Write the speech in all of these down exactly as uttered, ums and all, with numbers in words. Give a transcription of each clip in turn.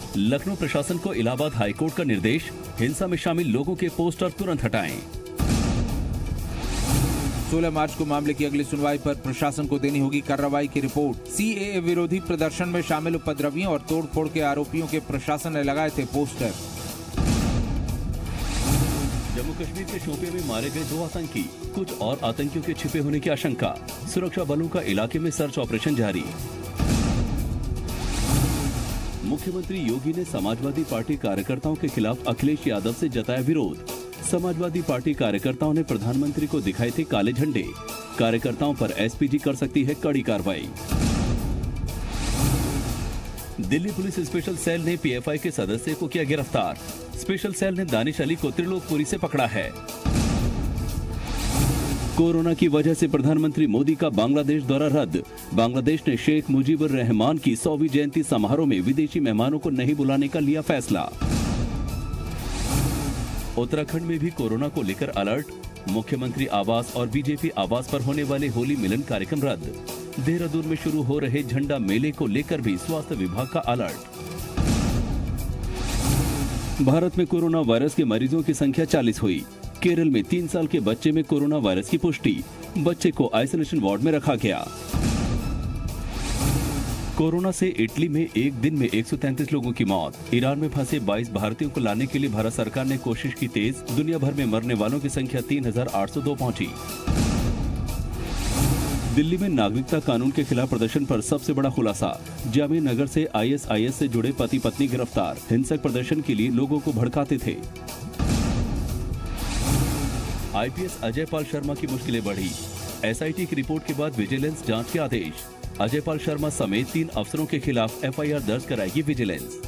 लखनऊ प्रशासन को इलाहाबाद हाईकोर्ट का निर्देश, हिंसा में शामिल लोगों के पोस्टर तुरंत हटाएं। सोलह मार्च को मामले की अगली सुनवाई पर प्रशासन को देनी होगी कार्रवाई की रिपोर्ट। सीएए विरोधी प्रदर्शन में शामिल उपद्रवियों और तोड़फोड़ के आरोपियों के प्रशासन ने लगाए थे पोस्टर। जम्मू कश्मीर के शोपियां में मारे गए दो आतंकी, कुछ और आतंकियों के छिपे होने की आशंका। सुरक्षा बलों का इलाके में सर्च ऑपरेशन जारी। मुख्यमंत्री योगी ने समाजवादी पार्टी कार्यकर्ताओं के खिलाफ अखिलेश यादव से जताया विरोध। समाजवादी पार्टी कार्यकर्ताओं ने प्रधानमंत्री को दिखाए थे काले झंडे। कार्यकर्ताओं पर एसपीजी कर सकती है कड़ी कार्रवाई। दिल्ली पुलिस स्पेशल सेल ने पीएफआई के सदस्य को किया गिरफ्तार। स्पेशल सेल ने दानिश अली को त्रिलोकपुरी से पकड़ा है। कोरोना की वजह से प्रधानमंत्री मोदी का बांग्लादेश दौरा रद्द। बांग्लादेश ने शेख मुजीबुर रहमान की सौवीं जयंती समारोह में विदेशी मेहमानों को नहीं बुलाने का लिया फैसला। उत्तराखंड में भी कोरोना को लेकर अलर्ट। मुख्यमंत्री आवास और बीजेपी आवास पर होने वाले होली मिलन कार्यक्रम रद्द। देहरादून में शुरू हो रहे झंडा मेले को लेकर भी स्वास्थ्य विभाग का अलर्ट। भारत में कोरोना वायरस के मरीजों की संख्या चालीस हुई। केरल में तीन साल के बच्चे में कोरोना वायरस की पुष्टि। बच्चे को आइसोलेशन वार्ड में रखा गया। कोरोना से इटली में एक दिन में एक सौ तैंतीस लोगों की मौत। ईरान में फंसे बाईस भारतीयों को लाने के लिए भारत सरकार ने कोशिश की तेज। दुनिया भर में मरने वालों की संख्या तीन हजार आठ सौ दो पहुंची। दिल्ली में नागरिकता कानून के खिलाफ प्रदर्शन पर सबसे बड़ा खुलासा। जामिया नगर से आईएसआईएस से जुड़े पति पत्नी गिरफ्तार। हिंसक प्रदर्शन के लिए लोगों को भड़काते थे। आईपीएस अजय पाल शर्मा की मुश्किलें बढ़ी। एसआईटी की रिपोर्ट के बाद विजिलेंस जांच के आदेश। अजय पाल शर्मा समेत तीन अफसरों के खिलाफ एफआईआर दर्ज कराएगी विजिलेंस।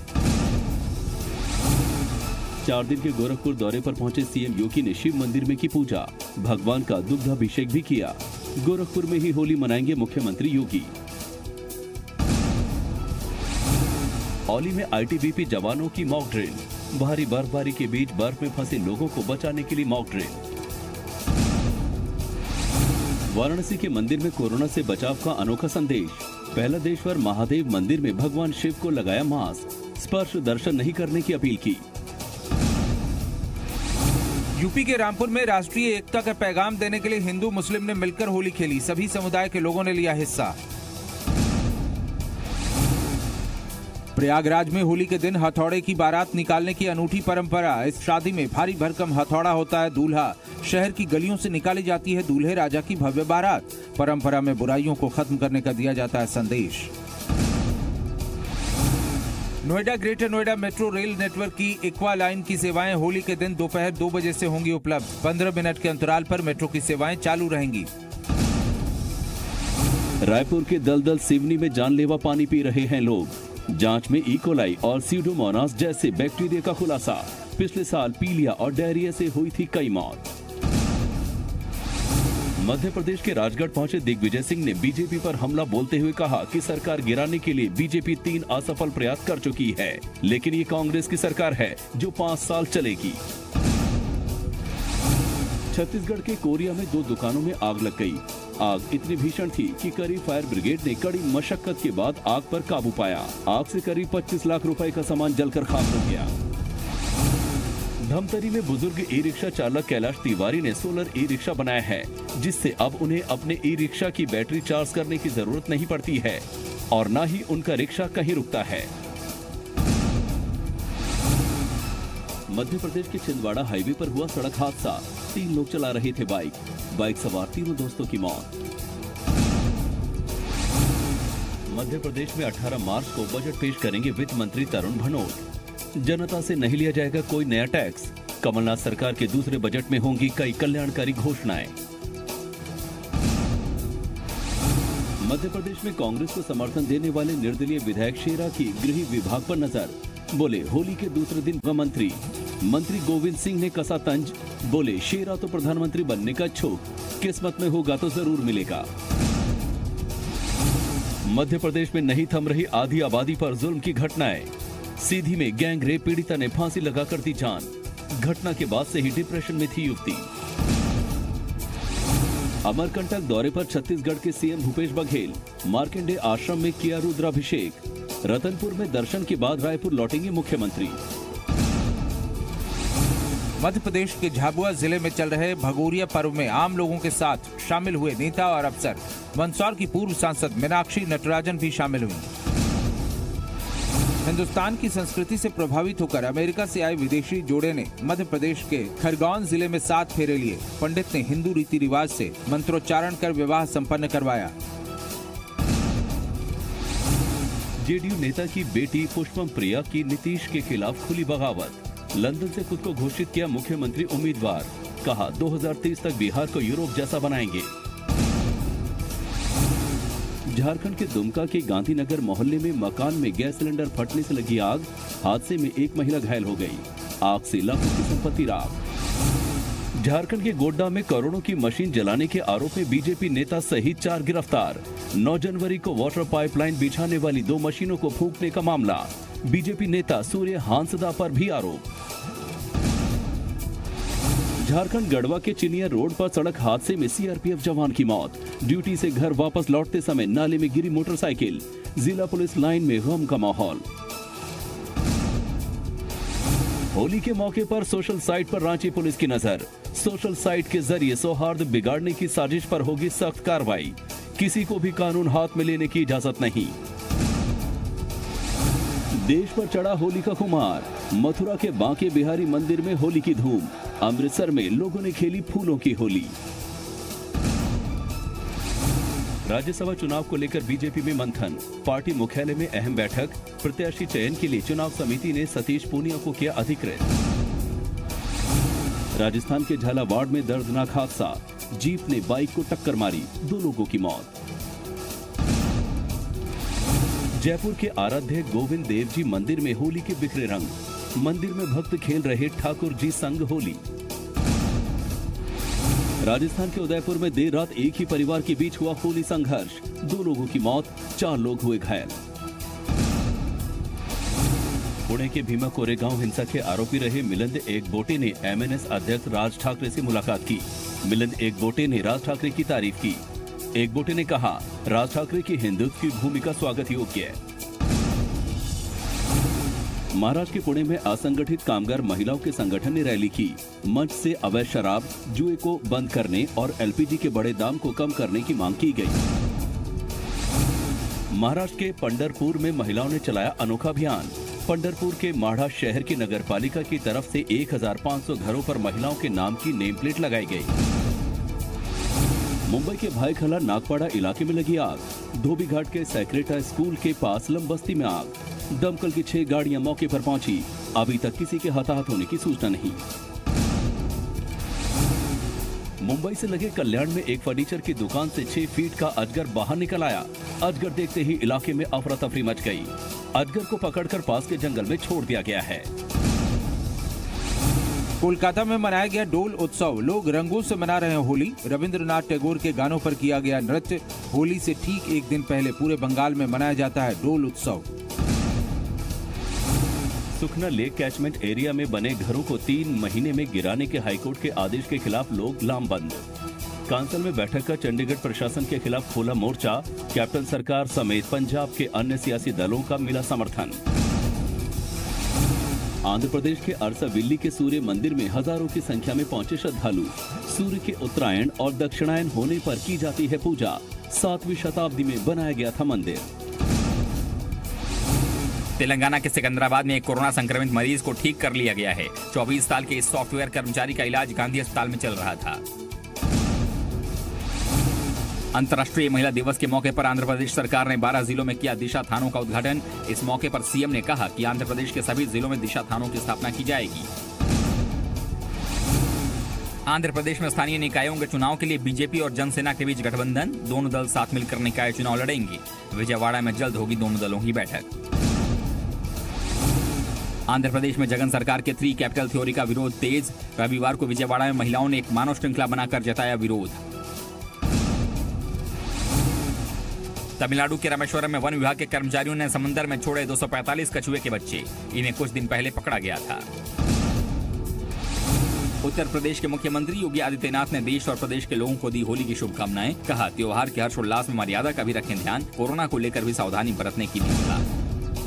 चार दिन के गोरखपुर दौरे पर पहुंचे सीएम योगी ने शिव मंदिर में की पूजा। भगवान का दुग्धाभिषेक भी किया। गोरखपुर में ही होली मनाएंगे मुख्यमंत्री योगी। औली में आईटीबीपी जवानों की मॉक ड्रिल। भारी बर्फबारी के बीच बर्फ में फंसे लोगों को बचाने के लिए मॉक ड्रिल। वाराणसी के मंदिर में कोरोना से बचाव का अनोखा संदेश। पहला देशवर महादेव मंदिर में भगवान शिव को लगाया मास्क। स्पर्श दर्शन नहीं करने की अपील की। यूपी के रामपुर में राष्ट्रीय एकता का पैगाम देने के लिए हिंदू मुस्लिम ने मिलकर होली खेली। सभी समुदाय के लोगों ने लिया हिस्सा। प्रयागराज में होली के दिन हथौड़े की बारात निकालने की अनूठी परंपरा। इस शादी में भारी भरकम हथौड़ा होता है दूल्हा। शहर की गलियों से निकाली जाती है दूल्हे राजा की भव्य बारात। परंपरा में बुराइयों को खत्म करने का दिया जाता है संदेश। Noida greater Noida metro rail network की एक्वा लाइन की सेवाएं होली के दिन दोपहर दो बजे से होंगी उपलब्ध। पंद्रह मिनट के अंतराल पर मेट्रो की सेवाएं चालू रहेंगी। रायपुर के दलदल सिवनी में जानलेवा पानी पी रहे हैं लोग। जांच में इकोलाई और सीडोमोनास जैसे बैक्टीरिया का खुलासा। पिछले साल पीलिया और डायरिया से हुई थी कई मौत। मध्य प्रदेश के राजगढ़ पहुंचे दिग्विजय सिंह ने बीजेपी पर हमला बोलते हुए कहा कि सरकार गिराने के लिए बीजेपी तीन असफल प्रयास कर चुकी है, लेकिन ये कांग्रेस की सरकार है जो पाँच साल चलेगी। छत्तीसगढ़ के कोरिया में दो दुकानों में आग लग गई। आग इतनी भीषण थी कि करीब फायर ब्रिगेड ने कड़ी मशक्कत के बाद आग पर काबू पाया। आग से करीब पच्चीस लाख रुपए का सामान जलकर खाक हो गया। धमतरी में बुजुर्ग ई रिक्शा चालक कैलाश तिवारी ने सोलर ई रिक्शा बनाया है, जिससे अब उन्हें अपने ई रिक्शा की बैटरी चार्ज करने की जरूरत नहीं पड़ती है और न ही उनका रिक्शा कहीं रुकता है। मध्य प्रदेश के छिंदवाड़ा हाईवे पर हुआ सड़क हादसा। तीन लोग चला रहे थे बाइक। बाइक सवार तीनों दोस्तों की मौत। मध्य प्रदेश में अठारह मार्च को बजट पेश करेंगे वित्त मंत्री तरुण भनोट। जनता से नहीं लिया जाएगा कोई नया टैक्स। कमलनाथ सरकार के दूसरे बजट में होंगी कई कल्याणकारी घोषणाएं। मध्य प्रदेश में कांग्रेस को समर्थन देने वाले निर्दलीय विधायक शेरा की गृह विभाग पर नजर। बोले होली के दूसरे दिन वह मंत्री मंत्री गोविंद सिंह ने कसा तंज। बोले शेरा तो प्रधानमंत्री बनने का इच्छुक, किस्मत में होगा तो जरूर मिलेगा। मध्य प्रदेश में नहीं थम रही आधी आबादी पर जुल्म की घटनाएं। सीधी में गैंग रेप पीड़िता ने फांसी लगाकर दी जान। घटना के बाद से ही डिप्रेशन में थी युवती। अमरकंटक दौरे पर छत्तीसगढ़ के सीएम भूपेश बघेल। मार्कंडेय आश्रम में किया रुद्राभिषेक। रतनपुर में दर्शन के बाद रायपुर लौटेंगे मुख्यमंत्री। मध्य प्रदेश के झाबुआ जिले में चल रहे भगोरिया पर्व में आम लोगों के साथ शामिल हुए नेता और अफसर। मंदसौर की पूर्व सांसद मीनाक्षी नटराजन भी शामिल हुई। हिंदुस्तान की संस्कृति से प्रभावित होकर अमेरिका से आए विदेशी जोड़े ने मध्य प्रदेश के खरगोन जिले में सात फेरे लिए। पंडित ने हिंदू रीति रिवाज से मंत्रोच्चारण कर विवाह संपन्न करवाया। जेडीयू नेता की बेटी पुष्पम प्रिया की नीतीश के खिलाफ खुली बगावत। लंदन से खुद को घोषित किया मुख्यमंत्री उम्मीदवार। कहा दो हज़ार तीस तक बिहार को यूरोप जैसा बनाएंगे। झारखंड के दुमका के गांधीनगर मोहल्ले में मकान में गैस सिलेंडर फटने से लगी आग। हादसे में एक महिला घायल हो गई। आग से लाखों की संपत्ति राख। झारखंड के गोड्डा में करोड़ों की मशीन जलाने के आरोप में बीजेपी नेता सहित चार गिरफ्तार। नौ जनवरी को वाटर पाइपलाइन बिछाने वाली दो मशीनों को फूंकने का मामला। बीजेपी नेता सूर्य हांसदा पर भी आरोप। झारखंड गढ़वा के चिनिया रोड पर सड़क हादसे में सीआरपीएफ जवान की मौत। ड्यूटी से घर वापस लौटते समय नाले में गिरी मोटरसाइकिल। जिला पुलिस लाइन में गम का माहौल। होली के मौके पर सोशल साइट पर रांची पुलिस की नजर। सोशल साइट के जरिए सौहार्द बिगाड़ने की साजिश पर होगी सख्त कार्रवाई। किसी को भी कानून हाथ में लेने की इजाजत नहीं। देश पर चढ़ा होली का खुमार। मथुरा के बांके बिहारी मंदिर में होली की धूम। अमृतसर में लोगों ने खेली फूलों की होली। राज्यसभा चुनाव को लेकर बीजेपी में मंथन। पार्टी मुख्यालय में अहम बैठक। प्रत्याशी चयन के लिए चुनाव समिति ने सतीश पूनिया को किया अधिकृत। राजस्थान के झालावाड़ में दर्दनाक हादसा। जीप ने बाइक को टक्कर मारी, दो लोगों की मौत। जयपुर के आराध्य गोविंद देव जी मंदिर में होली के बिखरे रंग। मंदिर में भक्त खेल रहे ठाकुर जी संग होली। राजस्थान के उदयपुर में देर रात एक ही परिवार के बीच हुआ होली संघर्ष। दो लोगों की मौत, चार लोग हुए घायल। पुणे के भीमा कोरेगांव हिंसा के आरोपी रहे मिलिंद एकबोटे ने एमएनएस अध्यक्ष राज ठाकरे से मुलाकात की। मिलिंद एकबोटे ने राज ठाकरे की तारीफ की। एकबोटे ने कहा, राज ठाकरे की हिंदुत्व की भूमिका स्वागत योग्य है। महाराष्ट्र के पुणे में असंगठित कामगार महिलाओं के संगठन ने रैली की। मंच से अवैध शराब, जुए को बंद करने और एलपीजी के बड़े दाम को कम करने की मांग की गई। महाराष्ट्र के पंढरपुर में महिलाओं ने चलाया अनोखा अभियान। पंढरपुर के माढ़ा शहर की नगर पालिका की तरफ से एक हज़ार पाँच सौ घरों पर महिलाओं के नाम की नेम प्लेट लगाई गई। मुंबई के भाईखला नागपाड़ा इलाके में लगी आग। धोबी घाट के सेक्रेटा स्कूल के पास लम बस्ती में आग। दमकल की छह गाड़ियां मौके पर पहुंची। अभी तक किसी के हताहत होने की सूचना नहीं। मुंबई से लगे कल्याण में एक फर्नीचर की दुकान से छह फीट का अजगर बाहर निकल आया। अजगर देखते ही इलाके में अफरा तफरी मच गई। अजगर को पकड़कर पास के जंगल में छोड़ दिया गया है। कोलकाता में मनाया गया डोल उत्सव। लोग रंगों से मना रहे हैं होली। रविंद्रनाथ टैगोर के गानों पर किया गया नृत्य। होली से ठीक एक दिन पहले पूरे बंगाल में मनाया जाता है डोल उत्सव। सुखना लेक कैचमेंट एरिया में बने घरों को तीन महीने में गिराने के हाईकोर्ट के आदेश के खिलाफ लोग लामबंद। कांसल में बैठक का चंडीगढ़ प्रशासन के खिलाफ खोला मोर्चा। कैप्टन सरकार समेत पंजाब के अन्य सियासी दलों का मिला समर्थन। आंध्र प्रदेश के अरसाविल्ली के सूर्य मंदिर में हजारों की संख्या में पहुंचे श्रद्धालु। सूर्य के उत्तरायण और दक्षिणायन होने पर की जाती है पूजा। सातवीं शताब्दी में बनाया गया था मंदिर। तेलंगाना के सिकंदराबाद में एक कोरोना संक्रमित मरीज को ठीक कर लिया गया है। चौबीस साल के इस सॉफ्टवेयर कर्मचारी का इलाज गांधी अस्पताल में चल रहा था। अंतर्राष्ट्रीय महिला दिवस के मौके पर आंध्र प्रदेश सरकार ने बारह जिलों में किया दिशा थानों का उद्घाटन। इस मौके पर सीएम ने कहा कि आंध्र प्रदेश के सभी जिलों में दिशा थानों की स्थापना की जाएगी। आंध्र प्रदेश में स्थानीय निकायों के चुनाव के लिए बीजेपी और जनसेना के बीच गठबंधन। दोनों दल साथ मिलकर निकाय चुनाव लड़ेंगे। विजयवाड़ा में जल्द होगी दोनों दलों की बैठक। आंध्र प्रदेश में जगन सरकार के थ्री कैपिटल थ्योरी का विरोध तेज। रविवार को विजयवाड़ा में महिलाओं ने एक मानव श्रृंखला बनाकर जताया विरोध। तमिलनाडु के रामेश्वरम में वन विभाग के कर्मचारियों ने समंदर में छोड़े दो सौ पैंतालीस कछुए के बच्चे। इन्हें कुछ दिन पहले पकड़ा गया था। उत्तर प्रदेश के मुख्यमंत्री योगी आदित्यनाथ ने देश और प्रदेश के लोगों को दी होली की शुभकामनाएं। कहा, त्योहार के हर्षोल्लास में मर्यादा का भी रखें ध्यान। कोरोना को लेकर भी सावधानी बरतने की दी सलाह।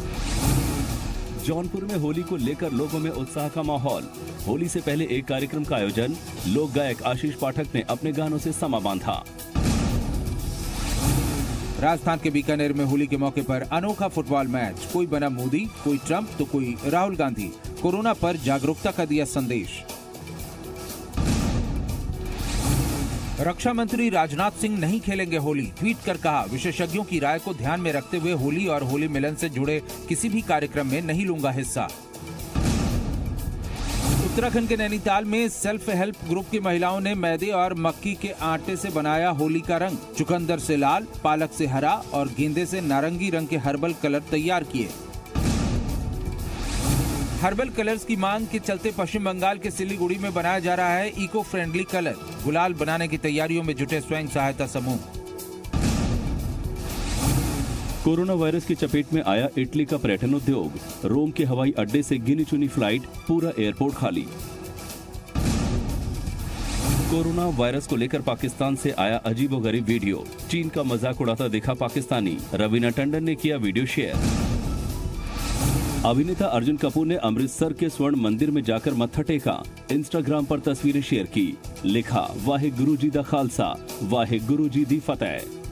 जौनपुर में होली को लेकर लोगों में उत्साह का माहौल। होली से पहले एक कार्यक्रम का आयोजन। लोक गायक आशीष पाठक ने अपने गानों से समा बांधा। राजस्थान के बीकानेर में होली के मौके पर अनोखा फुटबॉल मैच। कोई बना मोदी, कोई ट्रंप तो कोई राहुल गांधी। कोरोना पर जागरूकता का दिया संदेश। रक्षा मंत्री राजनाथ सिंह नहीं खेलेंगे होली। ट्वीट कर कहा, विशेषज्ञों की राय को ध्यान में रखते हुए होली और होली मिलन से जुड़े किसी भी कार्यक्रम में नहीं लूंगा हिस्सा। उत्तराखंड के नैनीताल में सेल्फ हेल्प ग्रुप की महिलाओं ने मैदे और मक्की के आटे से बनाया होली का रंग। चुकंदर से लाल, पालक से हरा और गेंदे से नारंगी रंग के हर्बल कलर तैयार किए। हर्बल कलर्स की मांग के चलते पश्चिम बंगाल के सिलीगुड़ी में बनाया जा रहा है इको फ्रेंडली कलर। गुलाल बनाने की तैयारियों में जुटे स्वयं सहायता समूह। कोरोना वायरस की चपेट में आया इटली का पर्यटन उद्योग। रोम के हवाई अड्डे से गिनी चुनी फ्लाइट, पूरा एयरपोर्ट खाली। कोरोना वायरस को लेकर पाकिस्तान से आया अजीबोगरीब वीडियो। चीन का मजाक उड़ाता दिखा पाकिस्तानी। रवीना टंडन ने किया वीडियो शेयर। अभिनेता अर्जुन कपूर ने अमृतसर के स्वर्ण मंदिर में जाकर मत्था टेका। इंस्टाग्राम पर तस्वीरें शेयर की। लिखा, वाहे गुरु जी दा खालसा, वाहे गुरु जी दी फतेह।